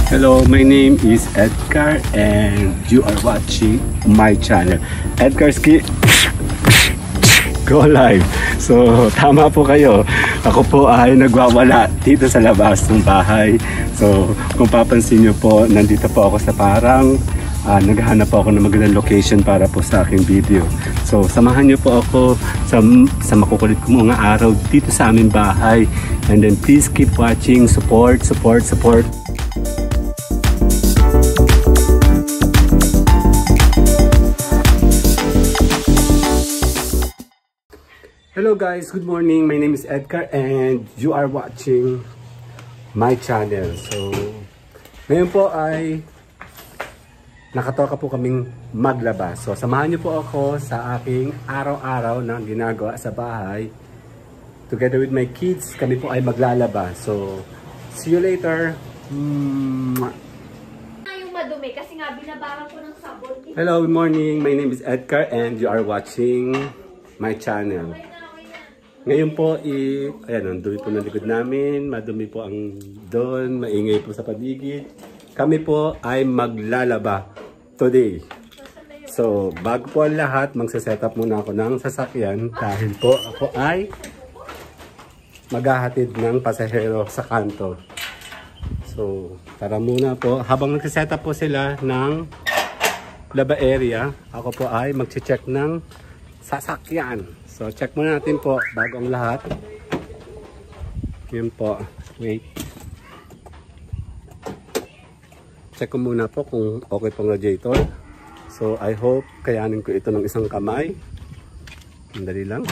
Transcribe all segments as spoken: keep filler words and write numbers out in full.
Hello, my name is Edgar and you are watching my channel. Edgar's Ski Go Live. So, tama po kayo. Ako po ay nagwawala dito sa labas ng bahay. So, kung papansin nyo po, nandito po ako sa parang uh, naghahanap po ako ng magandang location para po sa aking video. So, samahan nyo po ako sa, sa makukulit ko mga araw dito sa aming bahay. And then, please keep watching. Support, support, support. Hello guys, good morning. My name is Edgar and you are watching my channel. So, ngayon po ay nakatoka po kaming maglaba. So, samahan niyo po ako sa aking araw-araw na ginagawa sa bahay. Together with my kids, kami po ay maglalaba. So, see you later. Mwah. Yung madumi kasi nga binabaran ko ng sabon. Hello, good morning. My name is Edgar and you are watching my channel. Ngayon po, i ayan, ang dumi po ng likod namin, madumi po ang doon, maingay po sa paligid. Kami po ay maglalaba today. So, bago po ang lahat, magsaset up muna ako ng sasakyan dahil po ako ay maghahatid ng pasahero sa kanto. So, tara muna po. Habang nagsaset up po sila ng laba area, ako po ay mag-check ng sasakyan. So, check muna natin po bago ang lahat. Yun po. Wait. Check ko muna po kung okay pong radiator. So, I hope kayanin ko ito ng isang kamay. Dali lang.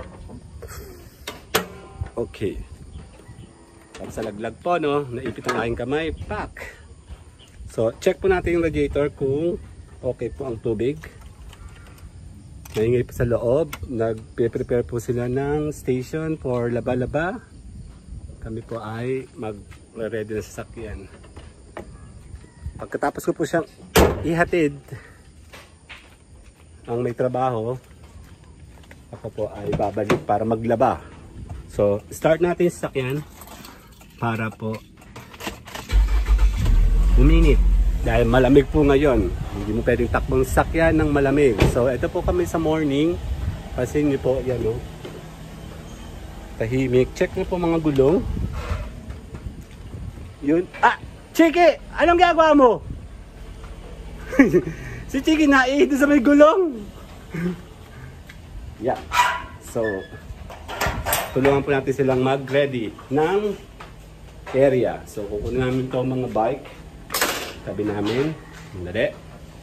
Okay. Para sa laglag po, no? Naipit ang aking kamay. Pack! So, check po natin yung radiator kung okay po ang tubig. Maingay po sa loob, nag-prepare po sila ng station for laba-laba. Kami po ay mag-ready na sa sasakyan. Pagkatapos ko po siyang ihatid ang may trabaho, ako po ay babalik para maglaba. So, start natin sa sasakyan para po uminit. Dahil malamig po ngayon, hindi mo pwedeng takbong sakyan ng malamig. So, ito po kami sa morning. Kasi niyo po, yan o. Tahimik. Check niyo po mga gulong. Yun. Ah! Chiki! Anong gagawa mo? Si Chiki naihito sa may gulong. Yeah. So, tulungan po natin silang mag-ready ng area. So, kukunin namin ito mga bike. Tabi namin. Dali.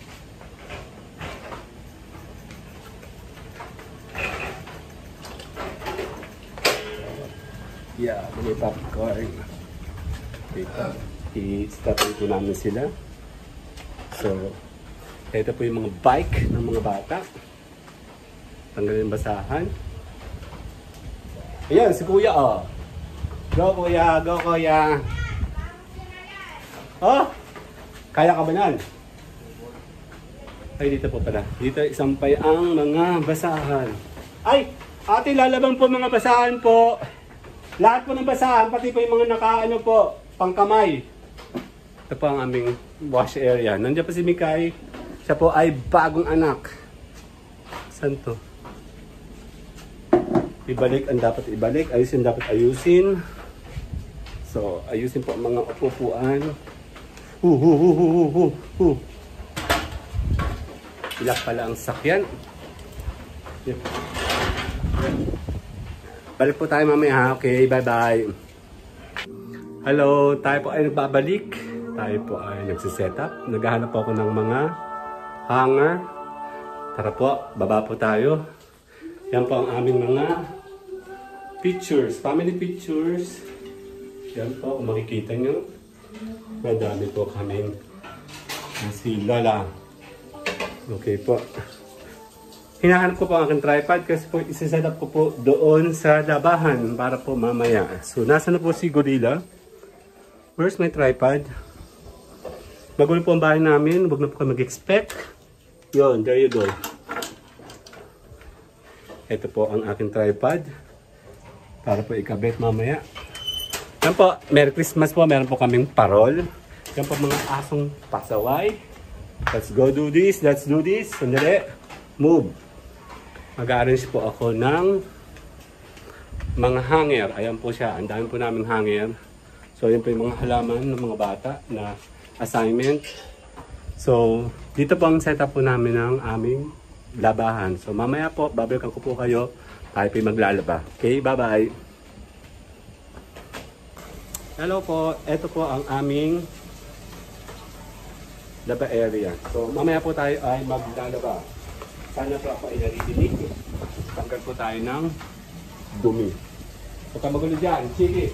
Yeah, may popcorn. Dito. I-start po namin sila. So, ito po yung mga bike ng mga bata. Tanggalin basahan. Ayan, si Kuya, oh. Go, Kuya. Go, Kuya. Oh! Kaya ka ba nan? Ay, dito po pala. Dito isampay ang mga basahan. Ay! Ate, lalabang po mga basahan po. Lahat po ng basahan, pati po yung mga nakaano po, pangkamay. Ito po ang aming wash area. Nandiyan pa si Mikay. Siya po ay bagong anak. Saan to? Ibalik ang dapat ibalik. Ayusin dapat ayusin. So, ayusin po ang mga upuan. Hu hu hu hu hu hu hu. Ilak pala ang sakyan. Yep. Balik po tayo mamaya ha. Okay, bye bye. Hello, tayo po ay nagbabalik. Tayo po ay nagsiset-up. Naghahanap po ako ng mga hanger. Tara po, baba po tayo. Yan po ang aming mga pictures, family pictures. Yan po, kung makikita nyo. Madami po kaming si Lola. Okay po. Hinahanap ko po ang aking tripod kasi po isa-set up ko po doon sa labahan para po mamaya. So, nasa na po si Gorilla? Where's my tripod? Magulo po ang bahay namin. Huwag na po kayo mag-expect. Yun, there you go. Ito po ang aking tripod para po ikabit mamaya. Yan po, Merry Christmas po. Meron po kaming parol. Yan po mga asong pasaway. Let's go do this. Let's do this. Sandali. Move. Mag-arrange po ako ng mga hanger. Ayan po siya. Ang dami po namin hanger. So, yan po yung mga halaman ng mga bata na assignment. So, dito po ang setup po namin ng aming labahan. So, mamaya po, babalikan ko po kayo. Tayo po yung maglalaba. Okay, bye-bye. Hello po. Ito po ang aming laba area. So, mamaya po tayo ay maglalaba. Sana po ako ay naririnig. Tanggal po tayo ng dumi. Huwag ka magulo dyan. Sige.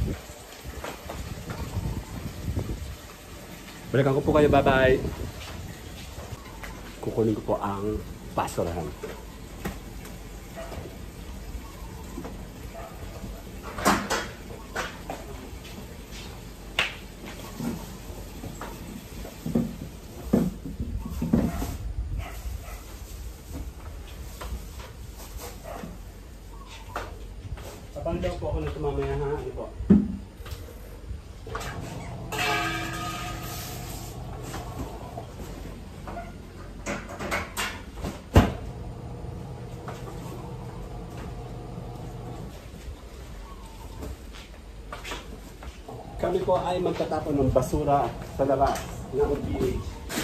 Balikan ko po kayo. Bye-bye. Kukunin ko po ang basurahan. Papandaw po ako na tumamaya ha. Ano po? Kami po ay magtatapon ng basura sa labas ng P H.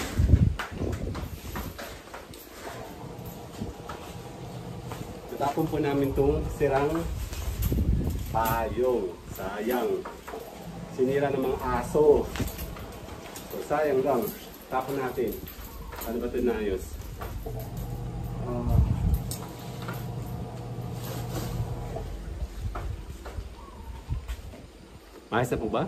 Tatapon po namin itong sirang payong. Sayang. Sinira ng mga aso. So, sayang lang. Tapon natin. Ano ba ito naayos? Uh, Maayos na po ba?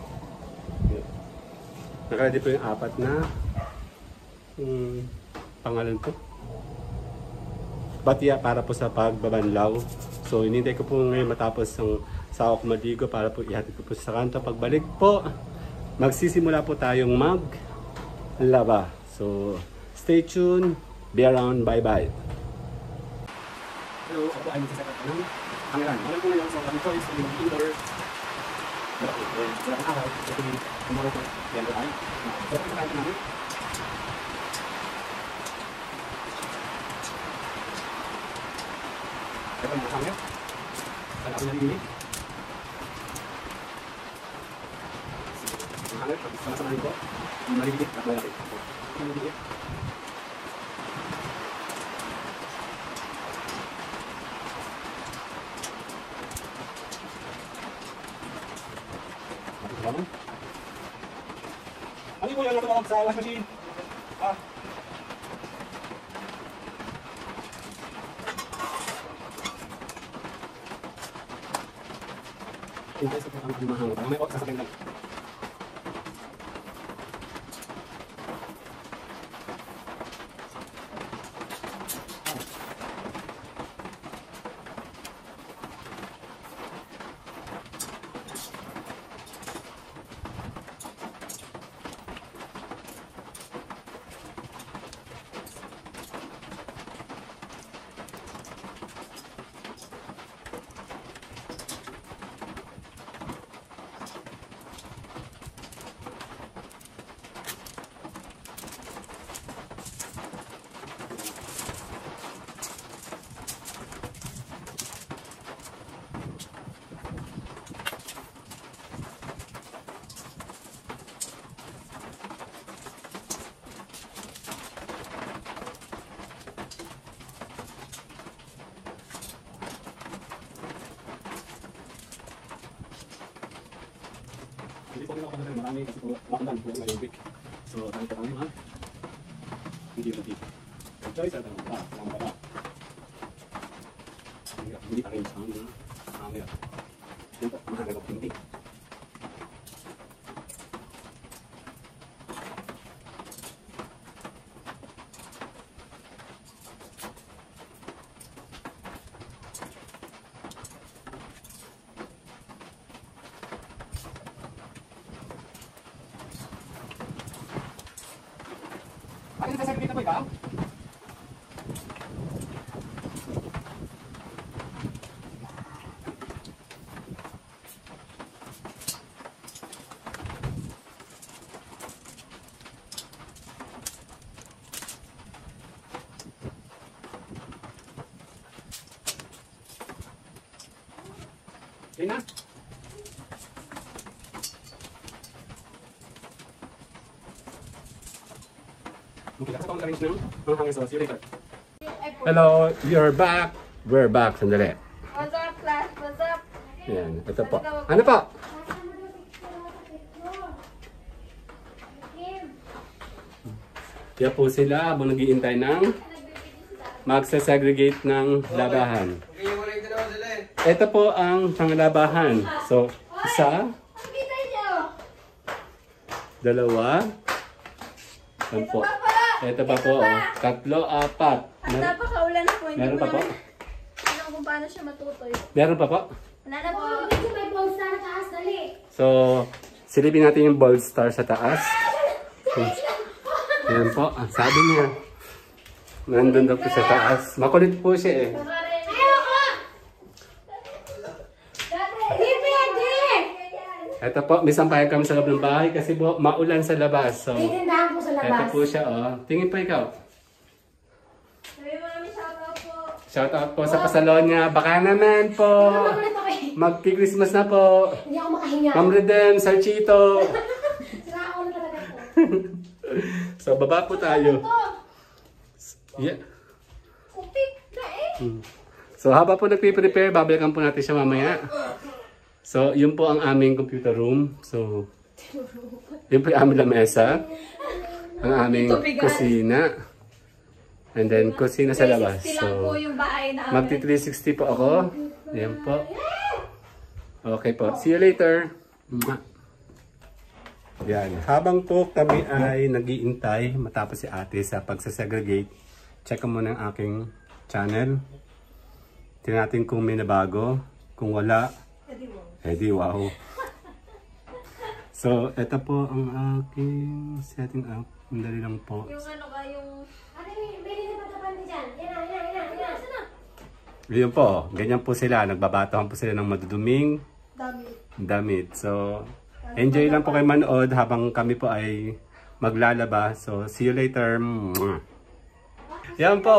Nakaladi po yung apat na um, pangalan po. Batya para po sa pagbabanlaw. So, inintay ko po ngayon matapos ang sawak maligo para po ihatid ko po sa kanto. Pagbalik po, magsisimula po tayong maglaba. So, stay tuned. Be around. Bye-bye. Hello, ako ay magsasakat ng pangalan. Alam ko ngayon sa kami choice kung yung indoor. Wala kang araw. Ito yung tomorrow po. Yan po tayo. Wala kang araw namin. Ito yung hanger. Saan ako nalilig? Yung hanger, sama-samahin ko. Yung maliligit at malaki. Yung maliligit. Ano po yung natawag sa wash machine? Ah. Hindi sa pang mahang. May ok sasakyan lang. Hindi po nila kapag marami kasi po makandan po ngayong week. So, tayo po kami mag hindi natin. Ang choice at ang mga mga bata. Hindi pa rin sa mga camera. Yan po, mahalaga po hindi. Ay, nasasabi dito po ikaw? Okay na? Okay, kasi akong arrange ng mga hangin. So, see you later. Hello, you're back. We're back. Sandali. What's up, class? What's up? Yan, ito po. Ano po? Yan po sila habang nag-iintay ng magsa-segregate ng labahan. Ito po ang panglabahan. So, isa, dalawa, sampo. Ito pa po, oh. Tatlo, apat. At napakaulan po. Hindi Meron ko pa po? naman alam kung paano siya matutoy. Meron pa po? Wala na po. May ball star sa taas, dali. So, silipin natin yung ball star sa taas. So, yan po, ang sabi niya. Nandun daw po sa taas. Makulit po siya eh. Ayoko! Hindi pwede! Ito po, may sampayan kami sa loob ng bahay kasi po maulan sa labas. So, Titindahan po sa labas. ito po siya, oh. Tingin po ikaw. Sabi mo namin shoutout po. Shoutout po sa Pasalonia. Baka naman po. Magki-Christmas na po. Hindi ako makahinga. Ma'am Redem, Sir Chito. Sira ako na talaga po. So, baba po tayo. Yeah. Kupit na eh. Hmm. So, habang po nagpiprepare, babalikan po natin siya mamaya. So, yun po ang aming computer room. So, yun po yung aming lamesa. Ang aming kusina. And then, kusina sa labas. So, magti three sixty po ako. Ayan po. Okay po. See you later. Yan. Habang po kami ay nag-iintay matapos si ate sa pagsasegregate, check ko muna ang aking channel. Tingnan natin kung may nabago. Kung wala, eh di wow. So, ito po ang aking setting up. Mandali lang po. Yung ano ka, yung... Ate, may nilipatapan din dyan. Yan na, yan na, yan na, yan na. Yun po. Ganyan po sila. Nagbabatahan po sila ng maduduming Damit. damit. So, enjoy lang po kayo manood habang kami po ay maglalaba. So, see you later. Yan po.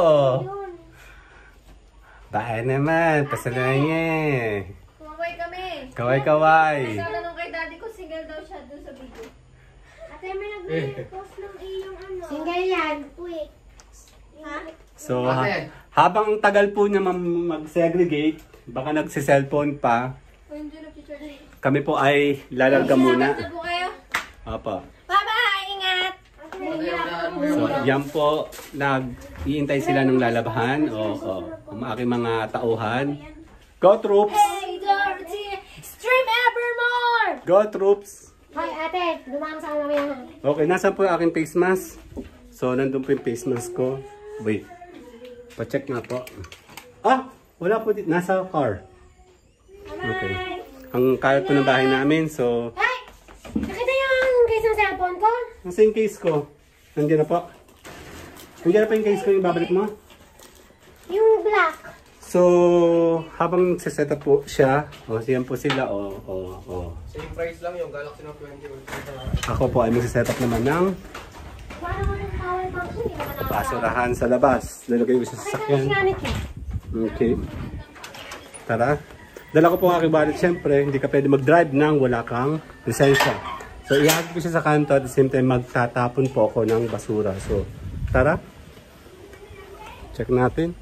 Bye naman. Pasalanya. Kumaway kami. Kaway-kaway. Nagkatanong kay daddy ko, single daw siya doon sa video. Ate, may nag-post ng iyong ano. Single yan. Wait. Ha? So, ha habang tagal po niya mag-segregate, baka nagsi-cellphone pa, O yung dyan nag-charge. kami po ay lalarga muna. Salamat na po kayo. Opo. Bye-bye! Ingat! So, yan po, nag-iintay sila ng lalabahan. O, o, ang aking mga tauhan. Go troops! Hey, Dorothy! Stream evermore! Go troops! Hoy, ate, dumaan sa kami mamaya. Okay, nasa po yung aking face mask? So, nandun po yung face mask ko. Wait. Pa-check nga po. Ah! Wala po dito. Nasa car. Okay. Ang kalat po ng bahay namin. So, Hey! Nakita yung case ng cellphone ko? nasa yung case ko. Nandiyan na po. Nandiyan na po yung case ko. Yung babalik mo. Yung black. So, habang nagsiset up po siya, o, siyan po sila, o, o, o. Same price lang yung Galaxy Note twenty. Ako po ay magsiset up naman ng Parang mo ng power bank ko. Hindi mo na basurahan sa labas. Lalagay ko sa sasakyan. Ginamit ko. Okay. Tara. Dala ko po ang aking wallet. Siyempre, hindi ka pwede mag-drive nang wala kang lisensya. So, ihagod ko siya sa kanto at the same time magtatapon po ako ng basura. So, tara. Check natin.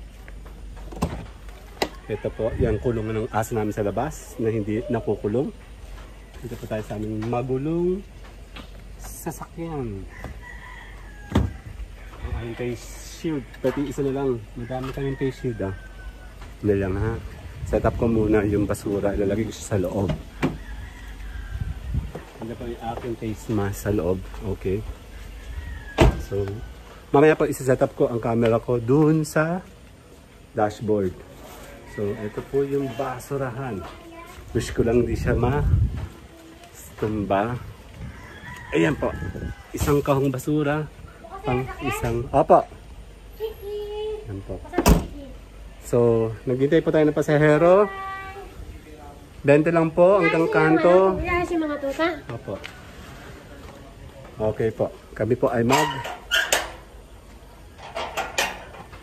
Ito po, yan kulungan ng aso namin sa labas na hindi nakukulong. Dito po tayo sa aming magulong sasakyan. Ang aming face shield. Pati isa na lang. Madami kaming face shield ah. Hindi lang ha. Set up ko muna yung basura. Ilalagay ko siya sa loob. Hindi po yung aking face mask sa loob. Okay. So, mamaya po isa-set up ko ang camera ko dun sa dashboard. So, ito po yung basurahan. Wish ko lang di siya ma-tumba. Ayan po. Isang kahong basura. Pang isang... Opo. Ayan po. So, naghintay po tayo ng pasahero. twenty lang po hanggang kanto. Wala si mga tuta. Opo. Okay po. Kami po ay mag...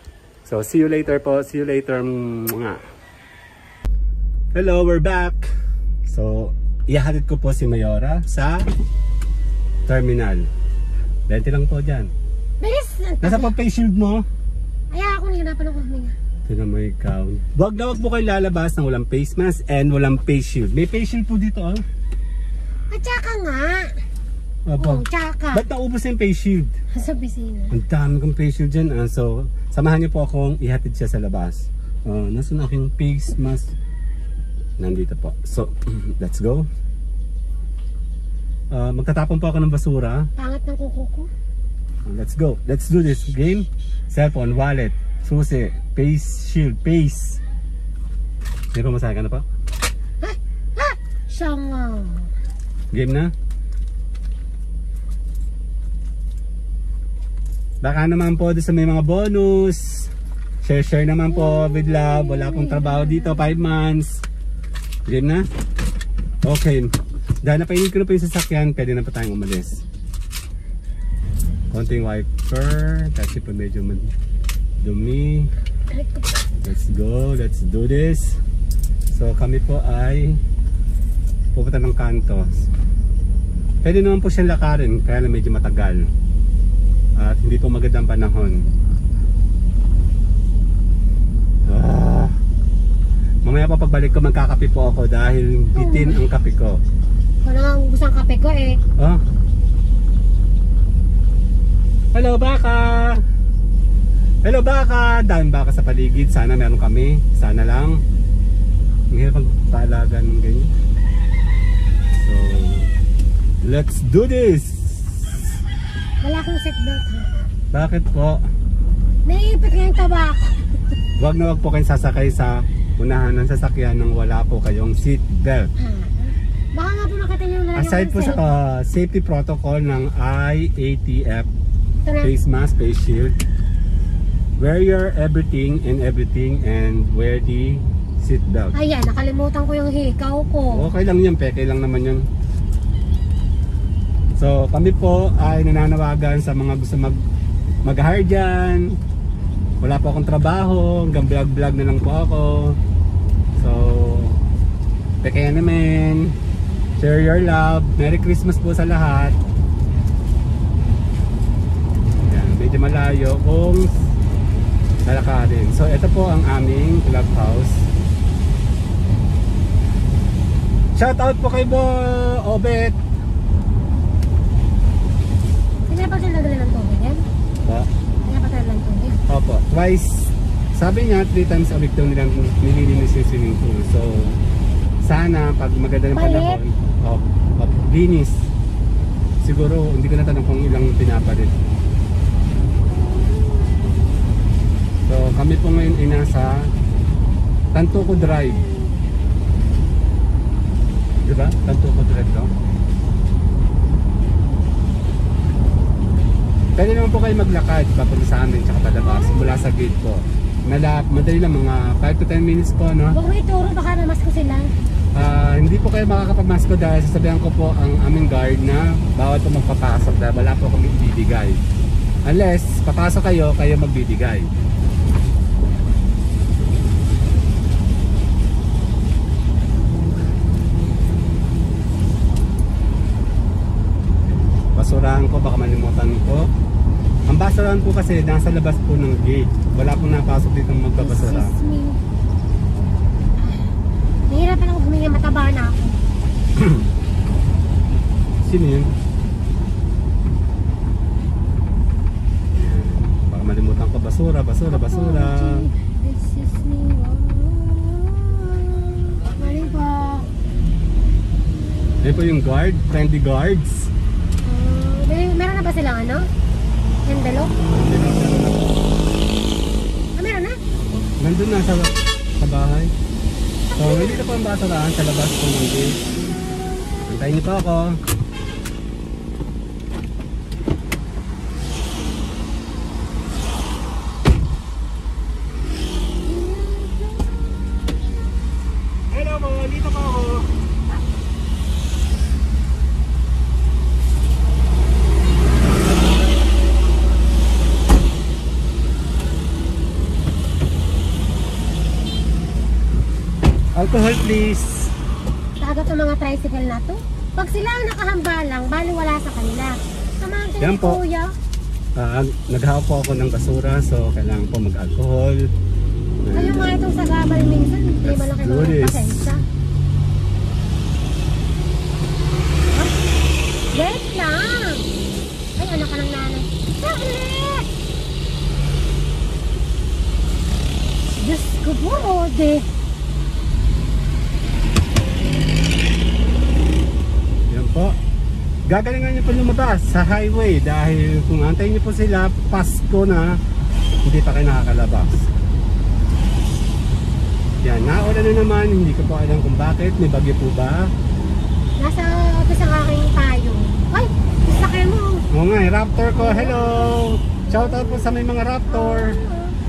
So, see you later po. See you later. Mga. Hello, we're back. So, ihahatid ko po si Mayora sa terminal. Dente lang po dyan. Bilis! Nasa pa face shield mo? Ay, ako nahihirapan ako huminga. Ito na may ikaw. Wag na wag po kayo lalabas ng walang face mask and walang face shield. May face shield po dito, oh. At tsaka nga. Opo. Oo, tsaka. Ba't naubos yung face shield? Sa pisina. Ang dami kong face shield dyan. Ah. So, samahan niyo po akong ihatid siya sa labas. Uh, Nasaan aking face mask? Nandito po. So, let's go. Uh, magtatapon po ako ng basura. Pangat ng kuko ko. Uh, let's go. Let's do this game. Cellphone, wallet, susi, face shield, face. Hindi pa masahe ka na pa? Ha? Ha? Sanga. Game na? Baka naman po doon sa may mga bonus. Share-share naman po with love. Wala pong trabaho dito, five months. Game na? Okay. Dahil napainit ko na po yung sasakyan, pwede na pa tayong umalis. Konting wiper. Kasi po medyo dumi. Let's go. Let's do this. So kami po ay pupunta ng kanto. Pwede naman po siyang lakarin, kaya lang medyo matagal. At hindi po magandang panahon. Ah. Mamaya pa pagbalik ko magkakape po ako dahil bitin ang kape ko. Wala nga gusto ang kape ko eh. Ah. Hello baka! Hello baka! Daming baka sa paligid. Sana meron kami. Sana lang. Ang hirap magpaalaga ng ganyan. So, let's do this! Wala akong seatbelt ha. Bakit po? Naiipit nga yung tabak. Wag na wag po kayong sasakay sa unahan ng sasakyan nang wala po kayong seat belt. Ha. Baka nga po nakita nyo na Aside po sa uh, safety protocol ng I A T F, face mask, face shield, wear your everything and everything and wear the seat belt. Ayan, nakalimutan ko yung hikaw ko. Okay lang yan, peke lang naman yun. So kami po ay nananawagan sa mga gusto mag mag-hire dyan. Wala po akong trabaho, hanggang vlog vlog na lang po ako. So peke naman. Share your love. Merry Christmas po sa lahat. Yan, medyo malayo kung lalakarin. So ito po ang aming clubhouse. Shout out po kay Bo Obet. Sinapa siya nagdala ng tubig yan? Po? Sinapa siya ng tubig? Opo, twice. Sabi niya three times a week daw nilang nililinis yung swimming pool. So sana pag maganda ng panahon, oh, oh, linis. Siguro hindi ko natanong kung ilang pinapalit. So kami po ngayon ay nasa Tantuco Drive. Diba? Tantuco Drive to. Pwede naman po kayo maglakad papunta sa amin tsaka palabas mula sa gate po. Malap, madali lang mga five to ten minutes po, no? Huwag mo ituro, baka namas ko sila. Uh, hindi po kayo makakapamasko dahil sasabihan ko po ang aming guard na bawal po magpapasok dahil wala po kami ibibigay. Unless papasok kayo, kayo magbibigay. Basurahan ko, baka malimutan ko. Ang basurahan po kasi nasa labas po ng gate. Wala pong napasok dito magbabasura. Excuse me. Nahihirapan ako huminga, mataba na ako. Sino yun? Baka malimutan ko, basura, basura, basura. Excuse me. Mali ba? Yan po yung guard, friendly guards. Uh, may, meron na ba silang ano? Envelope? Ah, meron na? Nandun na sa, sa bahay. So, hindi na po ang basurahan sa labas po ng gate. Antayin niyo po ako. Hello po, dito po ako. Alcohol please. Taga sa mga tricycle na to. Pag sila ang nakahambalang, bali wala sa kanila. Samahan kayo Yan ni po. Kuya. Uh, naghahaw po ako ng basura, so kailangan po mag-alcohol. Kayo nga itong sa gabal minsan, hindi Let's malaki do mga this. pasensya. Huh? Wait lang! Ay, anak ka ng nanay. Saglit! Diyos ko po, Ode. Yan po. Gagalingan niyo po lumabas sa highway dahil kung antayin niyo po sila, Pasko na, hindi pa kayo nakakalabas. Yan, naulan na naman, hindi ko po alam kung bakit, may bagyo po ba? Nasa office ang aking payo. Ay, sasakyan mo. Oo nga, eh, Raptor ko, hello! Shoutout po sa may mga Raptor.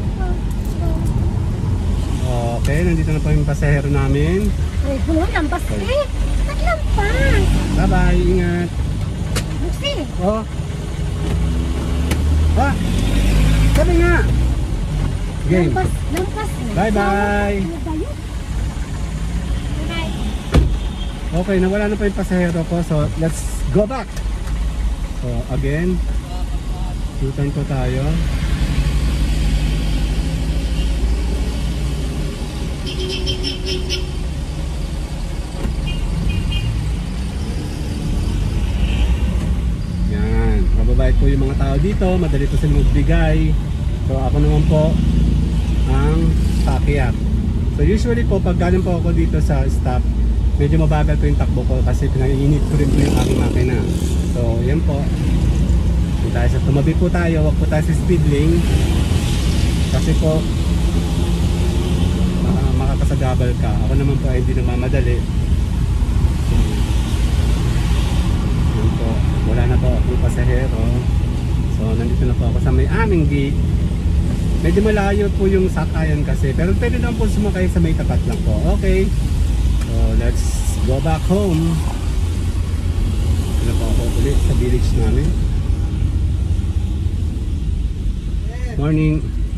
Okay, nandito na po yung pasahero namin. Ay, bulo, lampas eh. Naglampas. Bye-bye, ingat. Buksi. Oh. Ah, sabi nga. Game. Lampas, lampas. Bye-bye. Ano ba yun? Bye-bye. Okay, nawala na po yung pasahero ko. So, let's go back. So, again. U-turn po tayo. Yan. Mababait po yung mga tao dito. Madali po sila magbigay. So, ako naman po ang pakiyak. So, usually po, pag galing po ako dito sa stop, medyo mabagal po yung takbo ko kasi pinag-init ko rin po yung aking makina. So, yan po. Kung tayo sa tumabi po tayo, wag po tayo sa speed lane. Kasi po, uh, makakasagabal ka. Ako naman po ay hindi nagmamadali. Yan po. Wala na po ako pasahero. So, nandito na po ako sa may aming gate. Medyo malayo po yung sakayan kasi. Pero pwede naman po sumakay sa may tapat lang po. Okay. So, let's go back home. Ito po ako ulit sa village namin. Morning.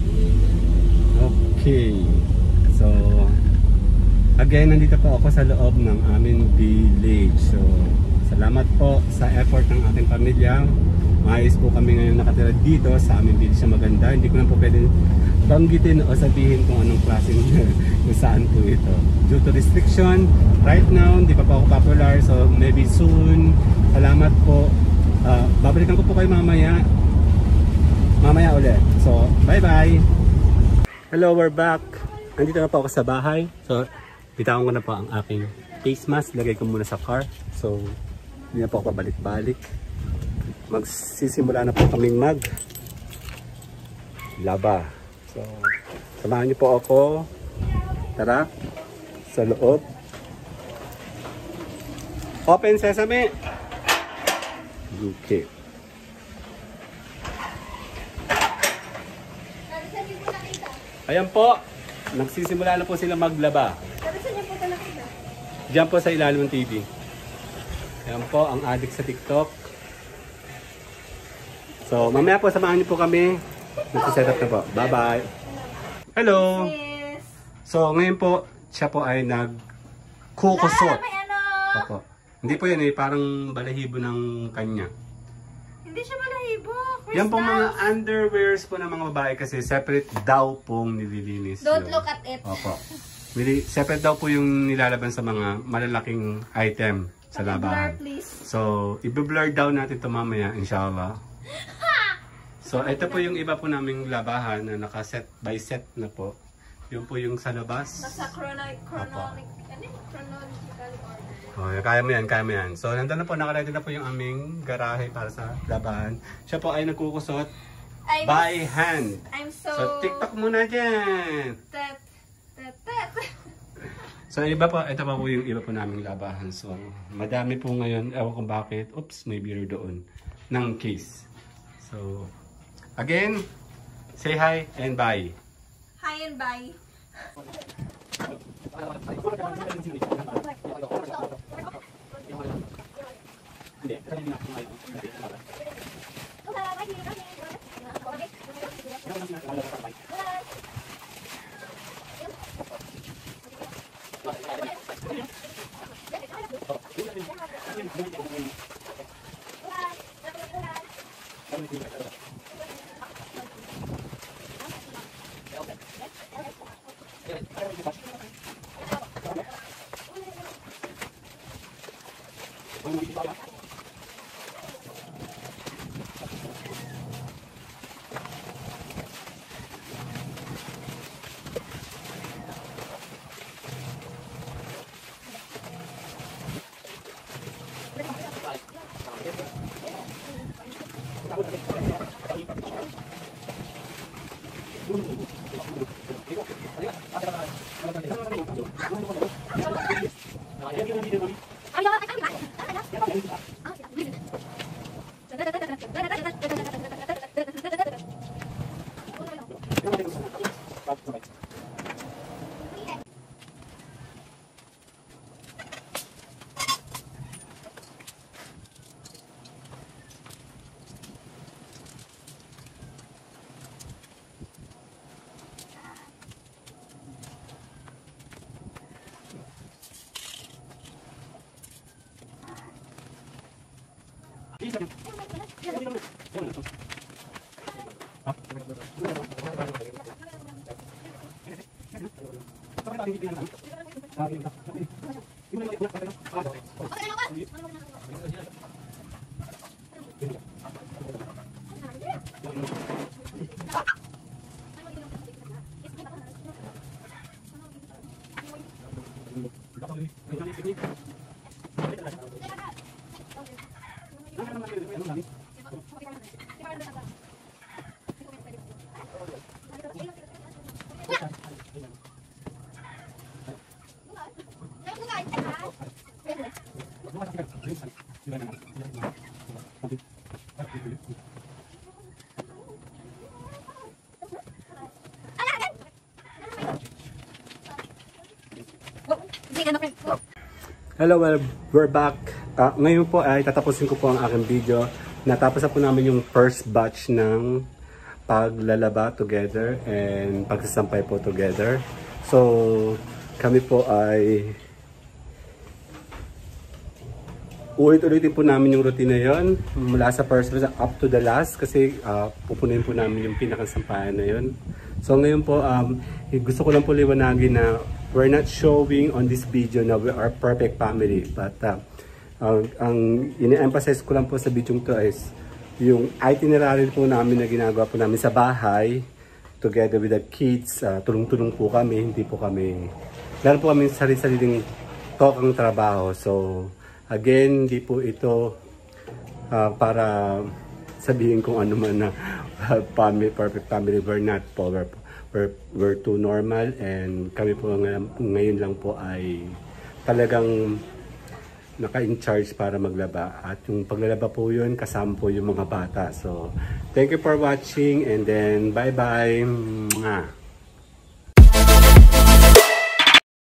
Okay. So, again, nandito po ako sa loob ng aming village. So, salamat po sa effort ng ating pamilya. Maayos po kami ngayon nakatira dito sa aming village na maganda. Hindi ko na po pwede banggitin o sabihin kung anong klaseng kung saan po ito. Due to restriction, right now, hindi pa po ako popular. So, maybe soon. Salamat po. Uh, babalikan ko po kayo mamaya. Mamaya ulit. So, bye-bye. Hello, we're back. Nandito na po ako sa bahay. So, bitawan ko na po ang aking face mask. Lagay ko muna sa car. So, hindi na po ako pabalik-balik. Magsisimula na po kaming mag laba. So, samahan niyo po ako. Tara, sa loob. Open sesame. Okay. Ayan po, nagsisimula na po sila maglaba. Diyan po sa ilalim ng T V. Ayan po, ang addict sa TikTok. So, mamaya po samahan niyo po kami. Nagsiset up na po. Bye-bye. Hello! So, ngayon po, siya po ay nag-kukusot. Opo. Hindi po yan eh, parang balahibo ng kanya. Hindi siya balahibo. Yan po mga underwears po ng mga babae kasi separate daw pong nililinis. Don't yun. look at it. Opo. Separate daw po yung nilalaban sa mga malalaking item sa labahan. Please. So, i-blur down natin ito mamaya, inshallah. So, ito po yung iba po naming labahan na naka-set by set na po. Yun po yung sa labas. Nasa chrono chronological chronological order. Oh, kaya mo yan, kaya mo yan. So, nandun na po, nakaready na po yung aming garahe para sa labahan. Siya po ay nagkukusot I'm, by hand. I'm so... So, TikTok muna dyan. Tet, tet, tet. So, iba po, ito pa po yung iba po naming labahan. So, madami po ngayon, ewan kung bakit. Oops, may beer doon. Ng case. So, again, say hi and bye. Hi and bye. Hello, well, we're back. Uh, ngayon po ay tatapusin ko po ang aking video. Natapos na po namin yung first batch ng paglalaba together and pagsasampay po together. So, kami po ay ulit-ulitin po namin yung routine na yun mula sa first batch up to the last kasi uh, pupunin po namin yung pinakasampayan na yun. So, ngayon po, um, gusto ko lang po liwanagin na we're not showing on this video na we are perfect family. But uh, uh, ang ine-emphasize ko lang po sa video to is yung itinerary po namin na ginagawa po namin sa bahay together with the kids. Uh, tulong-tulong po kami, hindi po kami, meron po kami sarili-sariling tokang trabaho. So again, hindi po ito uh, para sabihin kung ano man na uh, family, perfect family. We're not po. We're, we're, we're too normal and kami po ng, ngayon lang po ay talagang naka-in-charge para maglaba. At yung paglalaba po yun, kasama po yung mga bata. So, thank you for watching and then bye-bye.